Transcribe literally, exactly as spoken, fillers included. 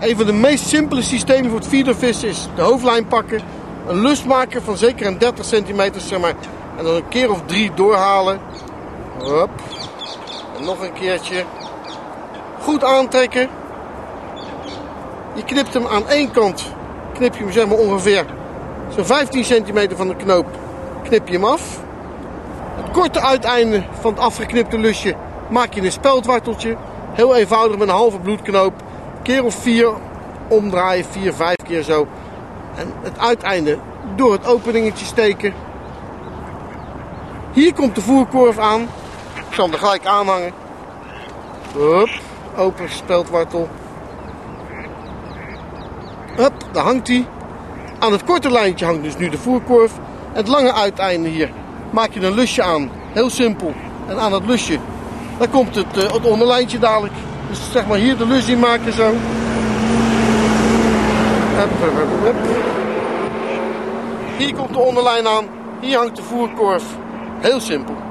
Een van de meest simpele systemen voor het feedervissen is de hoofdlijn pakken. Een lus maken van zeker een dertig centimeter, zeg maar. En dan een keer of drie doorhalen. Hop. En nog een keertje. Goed aantrekken. Je knipt hem aan één kant. Knip je hem zeg maar ongeveer zo'n vijftien centimeter van de knoop. Knip je hem af. Het korte uiteinde van het afgeknipte lusje maak je een speldwarteltje. Heel eenvoudig met een halve bloedknoop. Keer of vier omdraaien, vier, vijf keer zo. En het uiteinde door het openingetje steken. Hier komt de voerkorf aan. Ik zal hem er gelijk aanhangen. Hop, open speldwartel. Hop, daar hangt hij. Aan het korte lijntje hangt dus nu de voerkorf. Het lange uiteinde hier maak je een lusje aan. Heel simpel. En aan het lusje, daar komt het, uh, het onderlijntje dadelijk. Dus zeg maar hier de lus in maken zo. Hup, hup, hup, hup. Hier komt de onderlijn aan. Hier hangt de voerkorf. Heel simpel.